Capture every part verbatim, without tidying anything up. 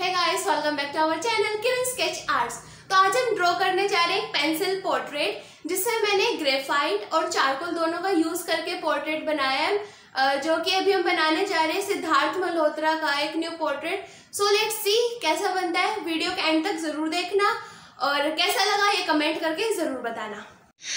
Hey guys, welcome back to our channel Kiran sketch arts. तो आज हम ड्रॉ करने जा रहे हैं पेंसिल पोर्ट्रेट, जिससे मैंने ग्रेफाइट और चारकोल दोनों का यूज करके पोर्ट्रेट बनाया है, जो कि अभी हम बनाने जा रहे हैं सिद्धार्थ मल्होत्रा का एक new portrait. So let's see कैसा बनता है। वीडियो के एंड तक जरूर देखना और कैसा लगा ये कमेंट करके जरूर बताना।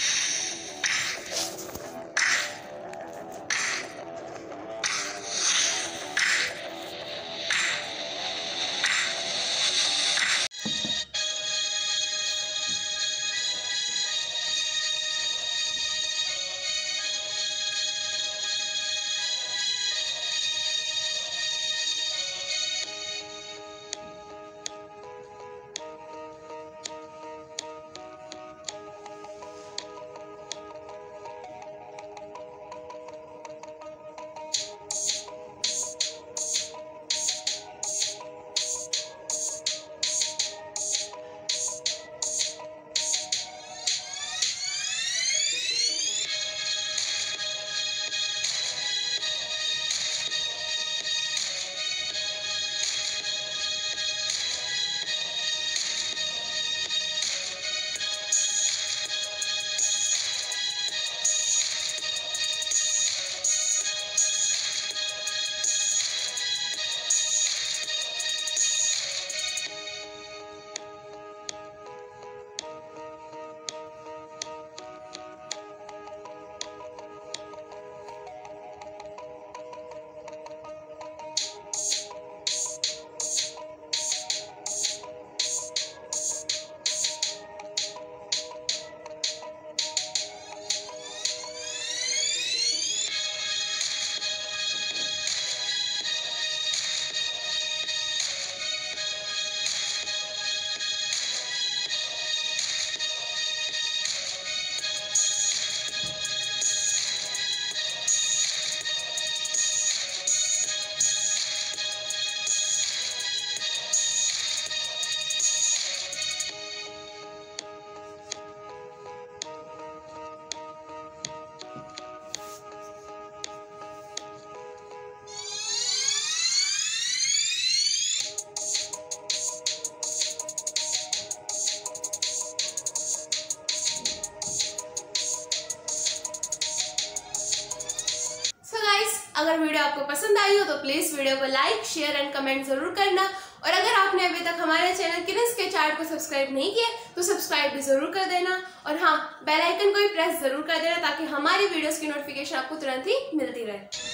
अगर वीडियो आपको पसंद आई हो तो प्लीज वीडियो को लाइक, शेयर एंड कमेंट जरूर करना। और अगर आपने अभी तक हमारे चैनल किरण स्केच आर्ट को सब्सक्राइब नहीं किया तो सब्सक्राइब भी जरूर कर देना। और हाँ, बेल आइकन को भी प्रेस जरूर कर देना ताकि हमारी वीडियोस की नोटिफिकेशन आपको तुरंत ही मिलती रहे।